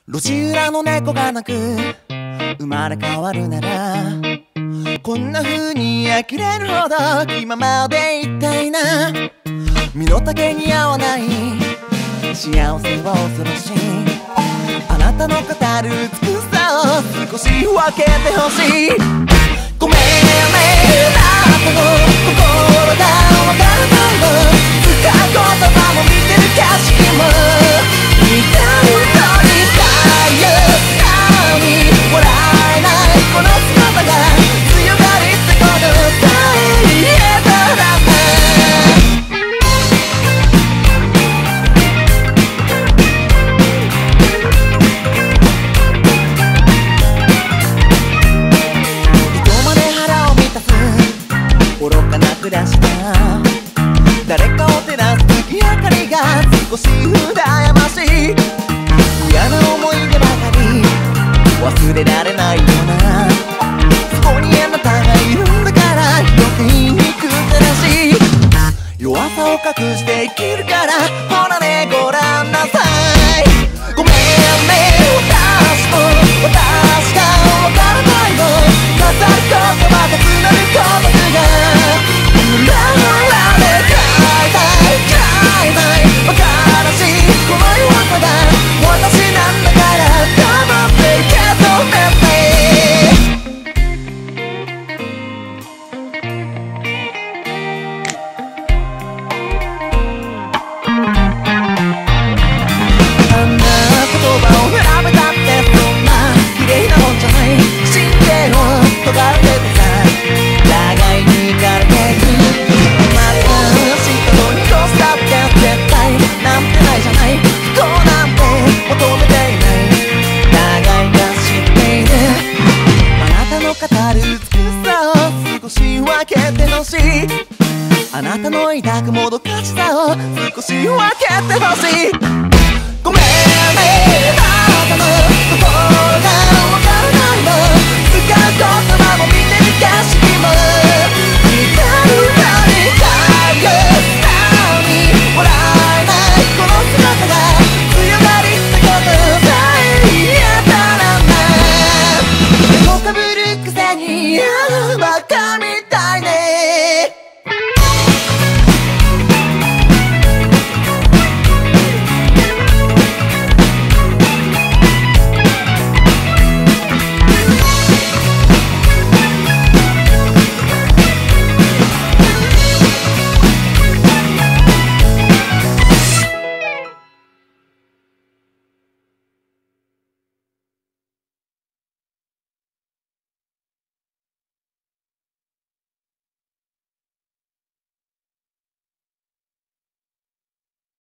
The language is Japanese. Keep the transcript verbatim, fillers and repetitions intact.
路地裏の猫が鳴く、生まれ変わるならこんな風に呆れるほど気ままでいたいな。身の丈に合わない幸せは恐ろしい。あなたの語る美しさを少し分けてほしい。ごめんね、あなたの心がわからないの。使う言葉も見てる景色も似たようにたいよ。笑えないこの姿が強がりってことさえ言えたらね。糸まで腹を満たす愚かな暮らしだ。誰かを照らす月明かりが少し羨ましい。嫌な思い出ばかり忘れられないよな。そこにあなたがいるんだから余計に憎たらしい。弱さを隠して生きるからほらねごらんなさい。ごめんね、私も私がわからないの。飾る言葉がつなる孤独が裏裏で変えたい変えたい馬鹿らしいこの弱さが私なんだから黙って受け止めて。あんな言葉を並べたってそんな綺麗なもんじゃない。神経を尖っててさ互いに行かれていく。また知ったのにどうしたって絶対なんてないじゃない。不幸なんて求めていない。互いが知っている。あなたの語る美しさを少し分けてほしい。あなたの抱くもどかしさを少し分けてほしい。